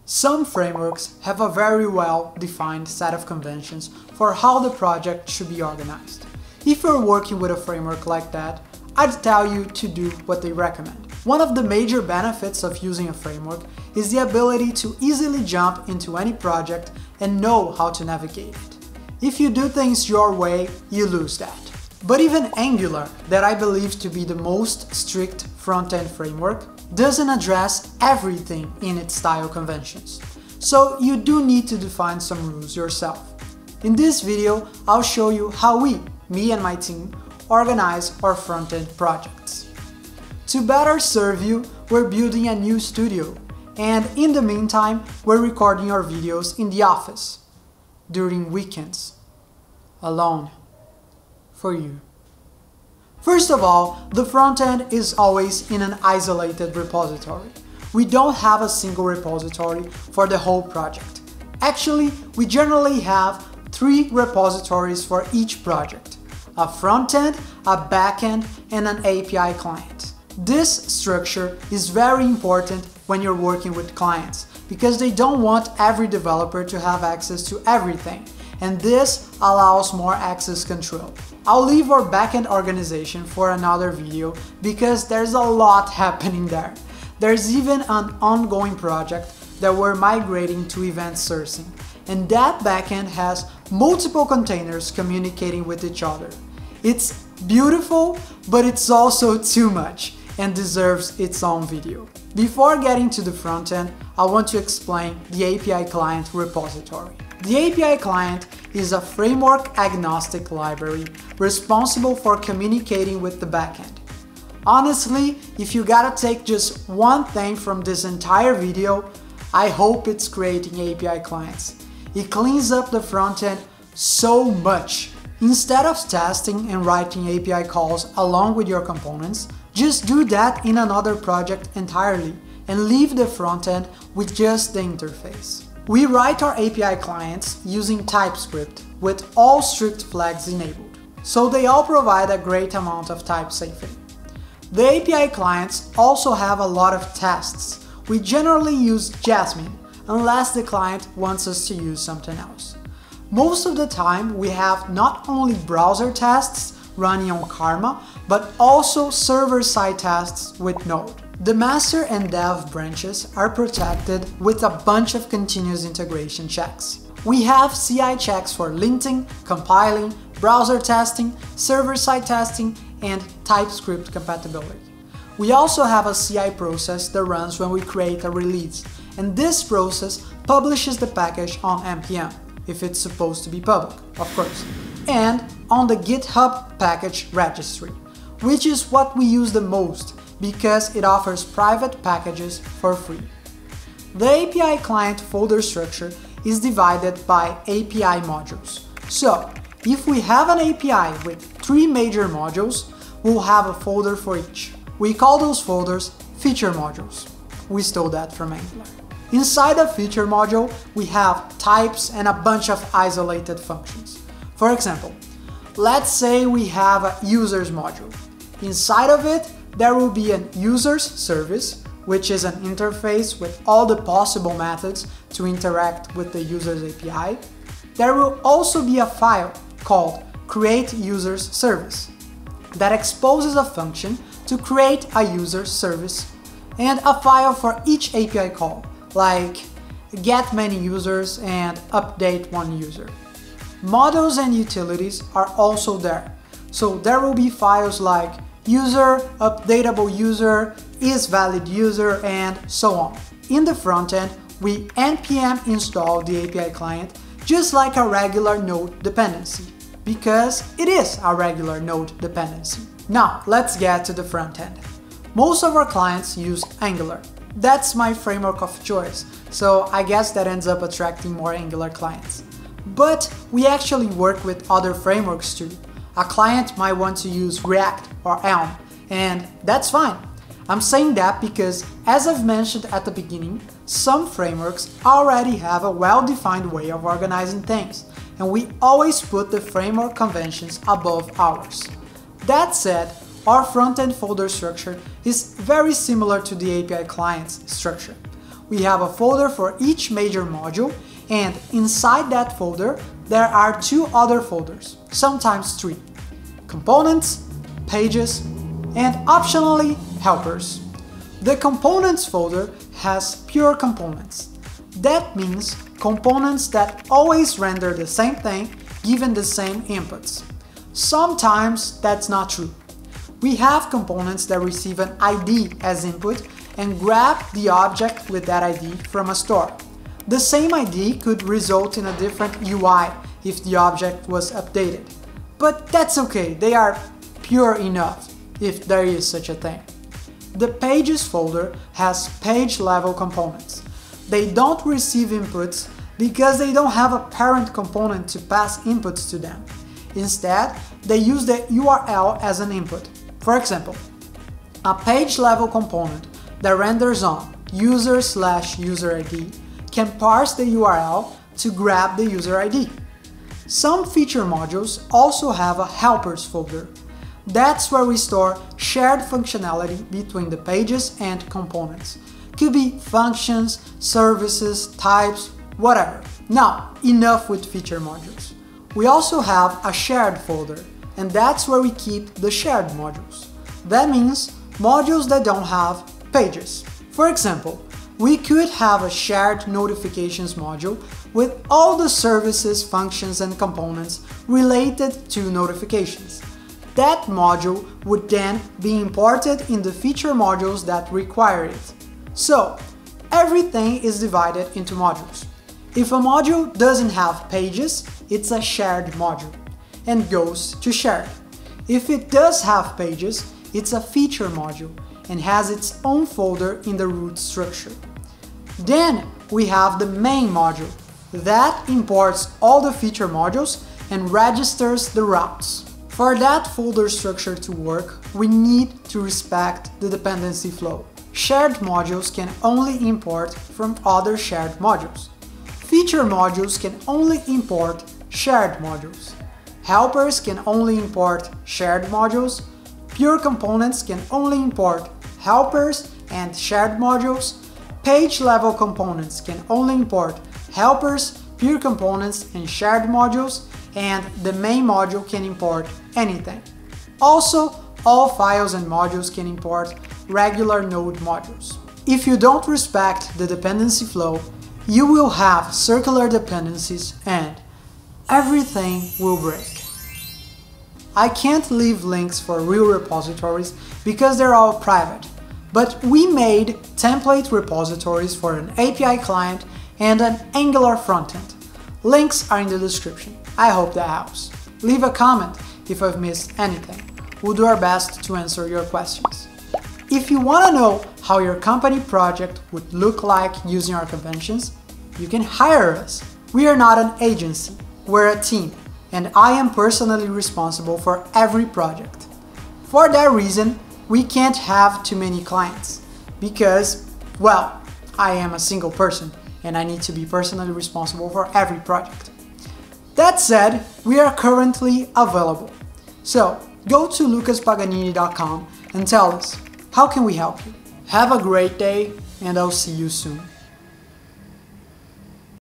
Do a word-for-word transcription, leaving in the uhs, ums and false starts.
Some frameworks have a very well-defined set of conventions for how the project should be organized. If you're working with a framework like that, I'd tell you to do what they recommend. One of the major benefits of using a framework is the ability to easily jump into any project and know how to navigate it. If you do things your way, you lose that. But even Angular, that I believe to be the most strict front-end framework, doesn't address everything in its style conventions. So you do need to define some rules yourself. In this video, I'll show you how we, me and my team, organize our front-end projects. To better serve you, we're building a new studio, and in the meantime, we're recording our videos in the office, during weekends, alone, for you. First of all, the front-end is always in an isolated repository. We don't have a single repository for the whole project. Actually, we generally have three repositories for each project: a front-end, a back-end, and an A P I client. This structure is very important when you're working with clients, because they don't want every developer to have access to everything, and this allows more access control. I'll leave our backend organization for another video because there's a lot happening there. There's even an ongoing project that we're migrating to event sourcing, and that backend has multiple containers communicating with each other. It's beautiful, but it's also too much and deserves its own video. Before getting to the front end, I want to explain the A P I client repository. The A P I client is a framework-agnostic library responsible for communicating with the backend. Honestly, if you gotta take just one thing from this entire video, I hope it's creating A P I clients. It cleans up the front end so much. Instead of testing and writing A P I calls along with your components, just do that in another project entirely and leave the front end with just the interface. We write our A P I clients using TypeScript with all strict flags enabled, so they all provide a great amount of type safety. The A P I clients also have a lot of tests. We generally use Jasmine, unless the client wants us to use something else. Most of the time we have not only browser tests running on Karma, but also server-side tests with Node. The master and dev branches are protected with a bunch of continuous integration checks. We have C I checks for linting, compiling, browser testing, server-side testing, and TypeScript compatibility. We also have a C I process that runs when we create a release, and this process publishes the package on N P M, if it's supposed to be public, of course, and on the GitHub package registry, which is what we use the most because it offers private packages for free. The A P I client folder structure is divided by A P I modules. So, if we have an A P I with three major modules, we'll have a folder for each. We call those folders feature modules. We stole that from Angular. Inside a feature module, we have types and a bunch of isolated functions. For example, let's say we have a users module. Inside of it, there will be an users service, which is an interface with all the possible methods to interact with the user's A P I. There will also be a file called create users service that exposes a function to create a user service, and a file for each A P I call, like get many users and update one user. Models and utilities are also there, so there will be files like user, updatable user, is valid user, and so on. In the front end, we npm install the A P I client just like a regular Node dependency, because it is a regular Node dependency. Now, let's get to the front end. Most of our clients use Angular. That's my framework of choice, so I guess that ends up attracting more Angular clients. But we actually work with other frameworks too. A client might want to use React or Elm, and that's fine. I'm saying that because, as I've mentioned at the beginning, some frameworks already have a well-defined way of organizing things, and we always put the framework conventions above ours. That said, our front-end folder structure is very similar to the A P I client's structure. we have a folder for each major module, and inside that folder there are two other folders, sometimes three: components, pages, and optionally helpers. The components folder has pure components. That means components that always render the same thing given the same inputs. Sometimes that's not true. We have components that receive an I D as input and grab the object with that I D from a store. The same I D could result in a different U I if the object was updated. But that's okay, they are pure enough, if there is such a thing. The Pages folder has page-level components. They don't receive inputs because they don't have a parent component to pass inputs to them. Instead, they use the U R L as an input. For example, a page-level component that renders on user slash user I D can parse the U R L to grab the user I D. Some feature modules also have a Helpers folder. That's where we store shared functionality between the pages and components. Could be functions, services, types, whatever. Now, enough with feature modules. We also have a shared folder, and that's where we keep the shared modules. That means modules that don't have pages. For example, we could have a shared notifications module with all the services, functions, and components related to notifications. That module would then be imported in the feature modules that require it. So, everything is divided into modules. If a module doesn't have pages, it's a shared module and goes to shared. If it does have pages, it's a feature module and has its own folder in the root structure. Then we have the main module that imports all the feature modules and registers the routes. For that folder structure to work, we need to respect the dependency flow. Shared modules can only import from other shared modules. Feature modules can only import shared modules. Helpers can only import shared modules. Pure components can only import helpers and shared modules. Page-level components can only import helpers, pure components, and shared modules, and the main module can import anything. Also, all files and modules can import regular node modules. If you don't respect the dependency flow, you will have circular dependencies and everything will break. I can't leave links for real repositories because they're all private, but we made template repositories for an A P I client and an Angular frontend. Links are in the description. I hope that helps. Leave a comment if I've missed anything. We'll do our best to answer your questions. If you want to know how your company project would look like using our conventions, you can hire us. We are not an agency, we're a team, and I am personally responsible for every project. For that reason, we can't have too many clients, because, well, I am a single person and I need to be personally responsible for every project. That said, we are currently available. So, go to lucas paganini dot com and tell us, how can we help you? Have a great day, and I'll see you soon.